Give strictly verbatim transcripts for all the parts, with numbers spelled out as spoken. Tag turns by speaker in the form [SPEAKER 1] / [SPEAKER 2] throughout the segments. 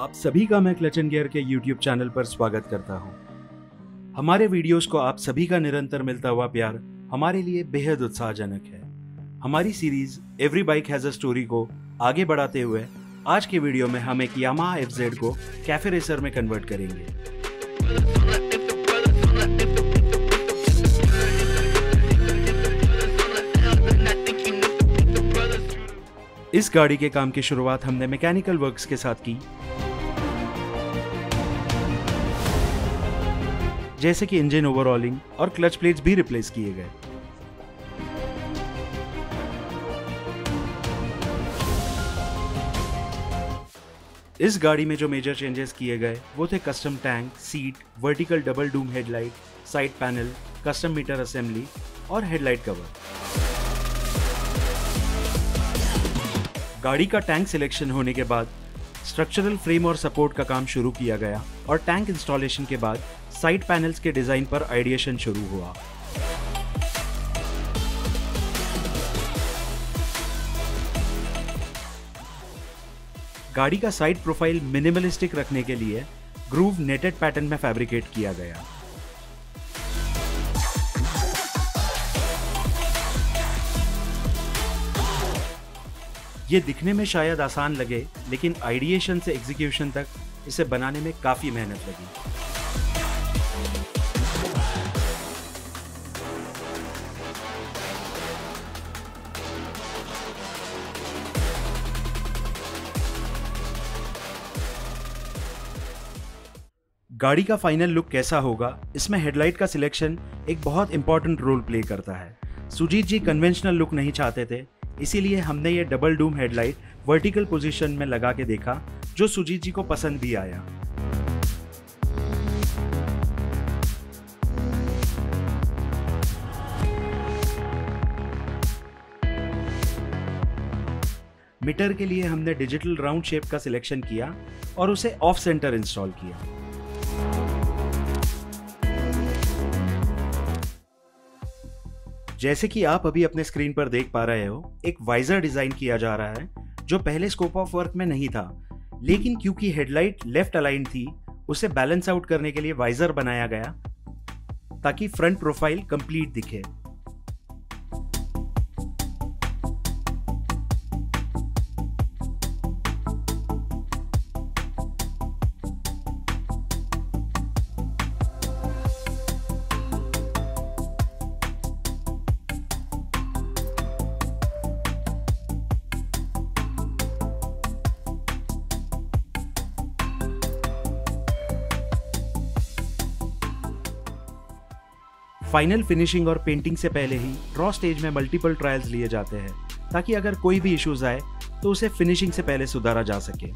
[SPEAKER 1] आप सभी का मैं क्लच एंड गियर के यूट्यूब चैनल पर स्वागत करता हूं। हमारे वीडियोस को आप सभी का निरंतर मिलता हुआ प्यार हमारे लिए बेहद उत्साहजनक है। हमारी series every bike has a story को आगे बढ़ाते हुए आज के वीडियो में हम एक यामाहा एफ जेड को कैफे रेसर में कन्वर्ट करेंगे। इस गाड़ी के काम की शुरुआत हमने मैकेनिकल वर्क्स के साथ की, जैसे कि इंजन ओवरऑलिंग और क्लच प्लेट्स भी रिप्लेस किए गए। इस गाड़ी में जो मेजर चेंजेस किए गए वो थे custom tank, seat, vertical double dome headlight, side panel, custom meter assembly और हेडलाइट कवर। गाड़ी का टैंक सिलेक्शन होने के बाद स्ट्रक्चरल फ्रेम और सपोर्ट का काम शुरू किया गया और टैंक इंस्टॉलेशन के बाद साइड पैनल्स के डिजाइन पर आइडिएशन शुरू हुआ। गाड़ी का साइड प्रोफाइल मिनिमलिस्टिक रखने के लिए ग्रूव नेटेड पैटर्न में फैब्रिकेट किया गया। ये दिखने में शायद आसान लगे, लेकिन आइडिएशन से एग्जीक्यूशन तक इसे बनाने में काफी मेहनत लगी। गाड़ी का फाइनल लुक कैसा होगा, इसमें हेडलाइट का सिलेक्शन एक बहुत इंपॉर्टेंट रोल प्ले करता है। सुजीत जी कन्वेंशनल लुक नहीं चाहते थे, इसीलिए हमने ये double dome headlight vertical position में लगा के देखा, जो सुजीत जी को पसंद भी आया। मीटर के लिए हमने डिजिटल राउंड शेप का सिलेक्शन किया और उसे ऑफ सेंटर इंस्टॉल किया। जैसे कि आप अभी अपने स्क्रीन पर देख पा रहे हो, एक वाइजर डिजाइन किया जा रहा है जो पहले स्कोप ऑफ वर्क में नहीं था, लेकिन क्योंकि हेडलाइट लेफ्ट अलाइन थी, उसे बैलेंस आउट करने के लिए वाइजर बनाया गया ताकि फ्रंट प्रोफाइल कंप्लीट दिखे। फाइनल फिनिशिंग और पेंटिंग से पहले ही ड्रॉ स्टेज में मल्टीपल ट्रायल्स लिए जाते हैं, ताकि अगर कोई भी इश्यूज आए तो उसे फिनिशिंग से पहले सुधारा जा सके।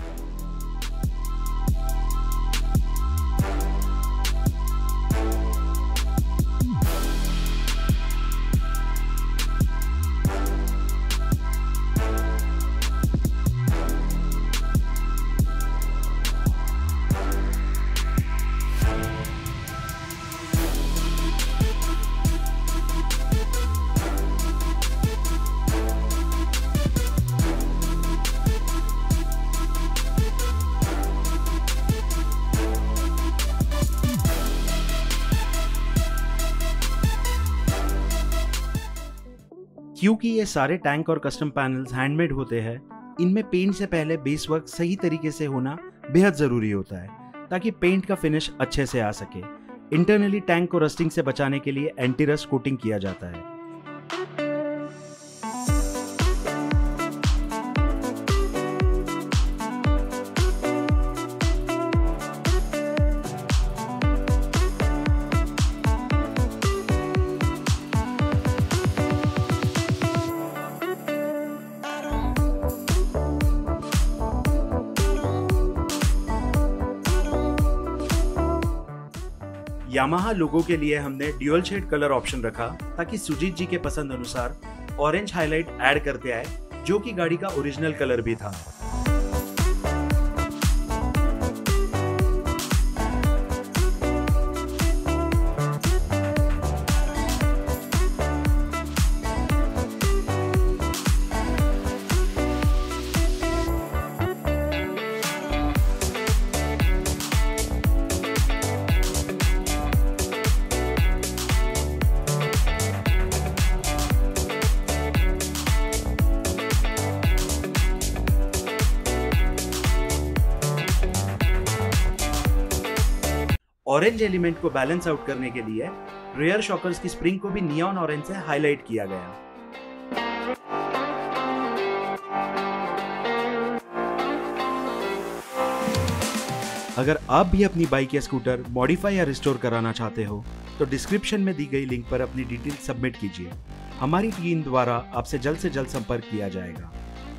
[SPEAKER 1] क्योंकि ये सारे टैंक और कस्टम पैनल्स हैंडमेड होते हैं, इनमें पेंट से पहले बेस वर्क सही तरीके से होना बेहद जरूरी होता है, ताकि पेंट का फिनिश अच्छे से आ सके। इंटरनली टैंक को रस्टिंग से बचाने के लिए एंटी रस्ट कोटिंग किया जाता है। यामाहा लोगो के लिए हमने ड्यूअल शेड कलर ऑप्शन रखा, ताकि सुजीत जी के पसंद अनुसार ऑरेंज हाईलाइट ऐड करते आए, जो कि गाड़ी का ओरिजिनल कलर भी था। ऑरेंज एलिमेंट को बैलेंस आउट करने के लिए रेयर शॉकर्स की स्प्रिंग को भी नियॉन ऑरेंज से हाईलाइट किया गया। अगर आप भी अपनी बाइक या स्कूटर मॉडिफाई या रिस्टोर कराना चाहते हो तो डिस्क्रिप्शन में दी गई लिंक पर अपनी डिटेल सबमिट कीजिए। हमारी टीम द्वारा आपसे जल्द से जल्द संपर्क किया जाएगा।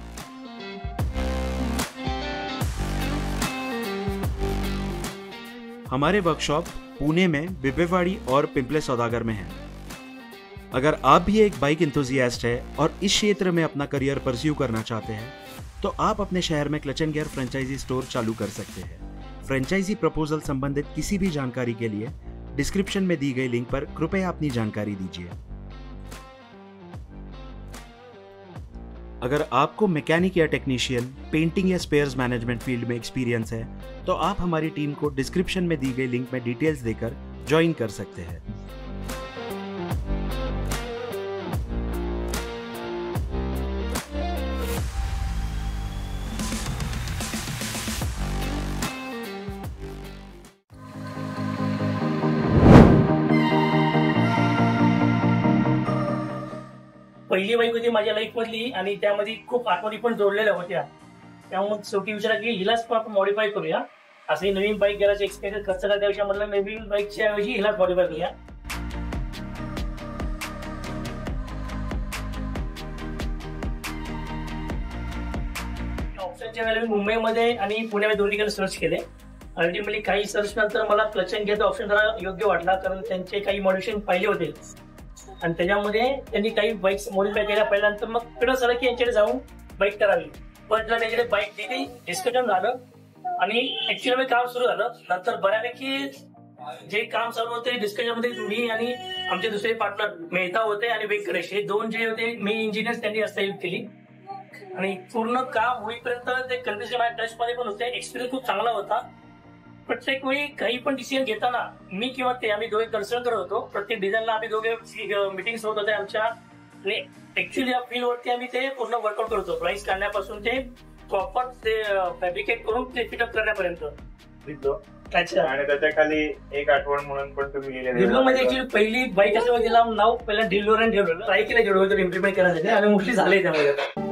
[SPEAKER 1] हमारे वर्कशॉप पुणे में बिबेवाड़ी और पिंपले सौदागर में है। अगर आप भी एक बाइक एंथुसियास्ट है और इस क्षेत्र में अपना करियर परस्यू करना चाहते हैं तो आप अपने शहर में clutch and gear franchisee store चालू कर सकते हैं। फ्रेंचाइजी प्रपोजल संबंधित किसी भी जानकारी के लिए डिस्क्रिप्शन में दी गई लिंक पर कृपया अपनी जानकारी दीजिए। अगर आपको मैकेनिक या टेक्नीशियन, पेंटिंग या स्पेयर्स मैनेजमेंट फील्ड में एक्सपीरियंस है तो आप हमारी टीम को डिस्क्रिप्शन में दी गई लिंक में डिटेल्स देकर ज्वाइन कर सकते हैं।
[SPEAKER 2] पहिली बाईक होती माझ्या लाईफ मधली आणि त्यामध्ये खूप आठवणी पण जोडलेल्या होत्या। त्यामुळे शेवटी विचार केला की हिलाच आपण मॉडिफाय करूया। अशी नवीन बाईक घ्यायची एक्सपिरियन्स खर्च करण्यापेक्षा म्हटलं नवीन बाईकच्या ऐवजी हिलाच मॉडिफाय करूया। ऑप्शनच्या वेळेला मी मुंबईमध्ये आणि पुण्यामध्ये दोन्ही ठिकाणी सर्च केले। अल्टिमेटली काही सर्च नंतर मला क्लच एंड गिअरचा ऑप्शन जरा योग्य वाटला, कारण त्यांचे काही मॉडिफिकेशन पाहिले होते आणि त्याच्यामध्ये त्यांनी काही बाईक्स मॉडिफाय केल्या। पहिल्यानंतर मग कडे झालं की यांच्याकडे जाऊन बाईक करावी, पण त्यांच्याकडे बाईक दिली, डिस्कशन झालं आणि ऍक्च्युअली काम सुरू झालं। नंतर बऱ्यापैकी जे काम चालू होते डिस्कशन मध्ये मी आणि आमचे दुसरे पार्टनर मेहता होते आणि व्यंकटेश, हे दोन जे होते मेन इंजिनियर्स, त्यांनी असं हेल्प केली आणि पूर्ण काम होईपर्यंत ते कन्फ्युजन माझ्या टच मध्ये पण होते। एक्सपिरियन्स खूप चांगला होता। प्रत्येक वेळी काही पण डिसिजन घेताना मी किंवा ते आम्ही दोघे दर्शन करत होतो। प्रत्येक डिझाईनला आम्ही दोघे मिटिंग्स होत होते आमच्या आणि ऍक्च्युअली या फील्डवरती आम्ही ते पूर्ण वर्कआउट करतो, प्राइस काढण्यापासून ते प्रॉपर ते फॅब्रिकेट करून ते फिटअप करण्यापर्यंत।
[SPEAKER 3] आणि त्याच्या खाली एक आठवण म्हणून पण तुम्ही गेले
[SPEAKER 2] डिल्लो मध्ये ऍक्च्युअली पहिली बाईक असं तिला नाव पहिला डिल्लोरन ठेवलं, ट्राय केलं जेवढं इम्प्लिमेंट करायसाठी आणि मोस्टली झालंय त्यामध्ये।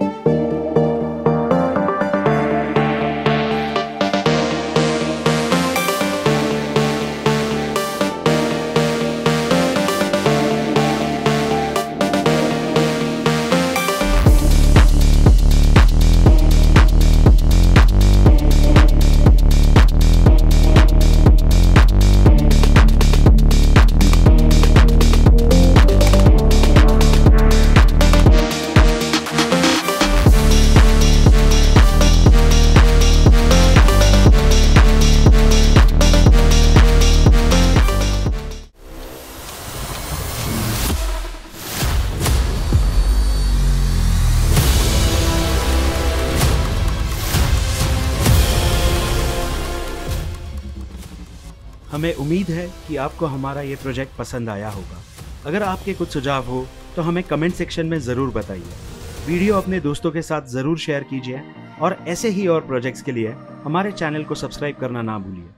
[SPEAKER 1] हमें उम्मीद है कि आपको हमारा ये प्रोजेक्ट पसंद आया होगा। अगर आपके कुछ सुझाव हो तो हमें कमेंट सेक्शन में ज़रूर बताइए। वीडियो अपने दोस्तों के साथ ज़रूर शेयर कीजिए और ऐसे ही और प्रोजेक्ट्स के लिए हमारे चैनल को सब्सक्राइब करना ना भूलिए।